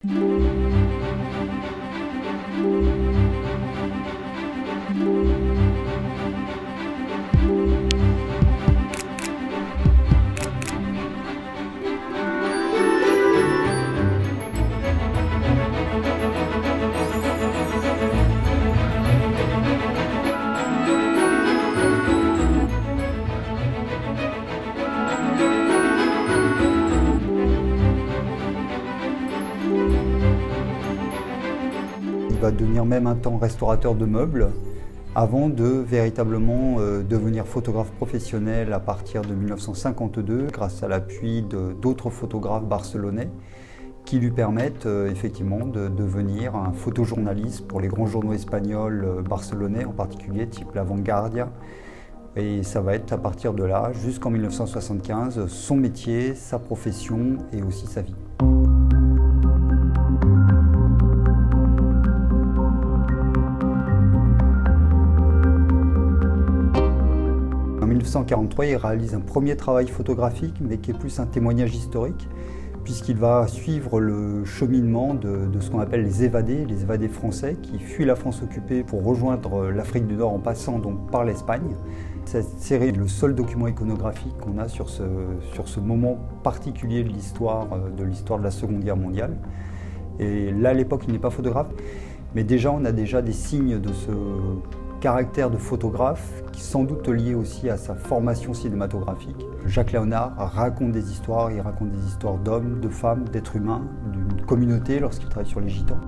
Il va devenir même un temps restaurateur de meubles avant de véritablement devenir photographe professionnel à partir de 1952 grâce à l'appui d'autres photographes barcelonais qui lui permettent effectivement de devenir un photojournaliste pour les grands journaux espagnols barcelonais en particulier type La Vanguardia. Et ça va être à partir de là jusqu'en 1975 son métier, sa profession et aussi sa vie. En 1943, il réalise un premier travail photographique, mais qui est plus un témoignage historique, puisqu'il va suivre le cheminement de ce qu'on appelle les évadés français, qui fuient la France occupée pour rejoindre l'Afrique du Nord en passant donc par l'Espagne. Cette série est le seul document iconographique qu'on a sur ce moment particulier de l'histoire de la Seconde Guerre mondiale. Et là, à l'époque, il n'est pas photographe, mais déjà, on a déjà des signes de ce caractère de photographe qui est sans doute lié aussi à sa formation cinématographique. Jacques Léonard raconte des histoires, il raconte des histoires d'hommes, de femmes, d'êtres humains, d'une communauté lorsqu'il travaille sur les Gitans.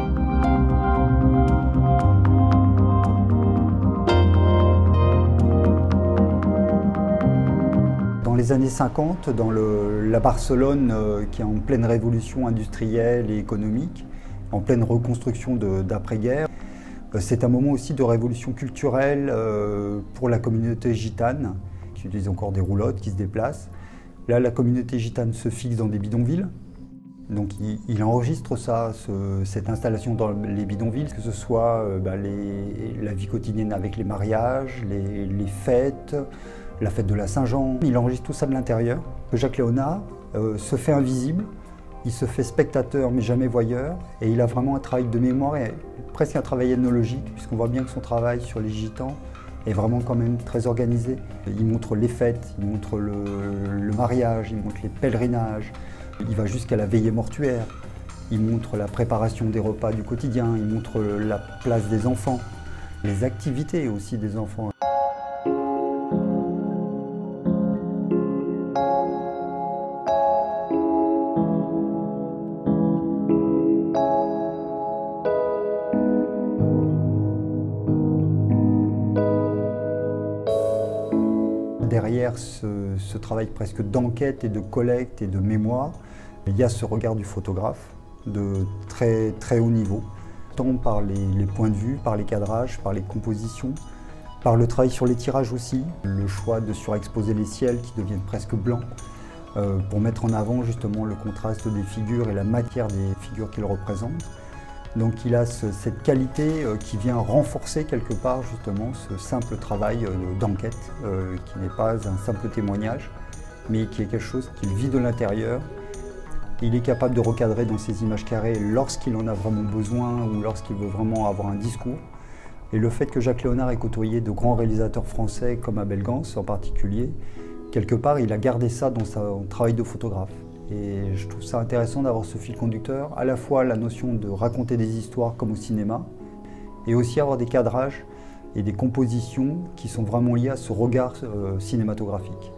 Dans les années 50, dans la Barcelone qui est en pleine révolution industrielle et économique, en pleine reconstruction d'après-guerre, c'est un moment aussi de révolution culturelle pour la communauté gitane, qui utilise encore des roulottes, qui se déplacent. Là, la communauté gitane se fixe dans des bidonvilles. Donc il enregistre cette installation dans les bidonvilles, que ce soit la vie quotidienne avec les mariages, les fêtes, la fête de la Saint-Jean. Il enregistre tout ça de l'intérieur. Jacques Léonard se fait invisible, il se fait spectateur mais jamais voyeur, et il a vraiment un travail de mémoire et presque un travail ethnologique, puisqu'on voit bien que son travail sur les Gitans est vraiment quand même très organisé. Il montre les fêtes, il montre le mariage, il montre les pèlerinages, il va jusqu'à la veillée mortuaire, il montre la préparation des repas du quotidien, il montre la place des enfants, les activités aussi des enfants. Derrière ce travail presque d'enquête et de collecte et de mémoire, il y a ce regard du photographe de très, très haut niveau, tant par les points de vue, par les cadrages, par les compositions, par le travail sur les tirages aussi, le choix de surexposer les ciels qui deviennent presque blancs pour mettre en avant justement le contraste des figures et la matière des figures qu'ils représentent. Donc il a cette qualité qui vient renforcer quelque part justement ce simple travail d'enquête, qui n'est pas un simple témoignage, mais qui est quelque chose qu'il vit de l'intérieur. Il est capable de recadrer dans ses images carrées lorsqu'il en a vraiment besoin ou lorsqu'il veut vraiment avoir un discours. Et le fait que Jacques Léonard ait côtoyé de grands réalisateurs français comme Abel Gance en particulier, quelque part il a gardé ça dans son travail de photographe. Et je trouve ça intéressant d'avoir ce fil conducteur, à la fois la notion de raconter des histoires comme au cinéma, et aussi avoir des cadrages et des compositions qui sont vraiment liées à ce regard cinématographique.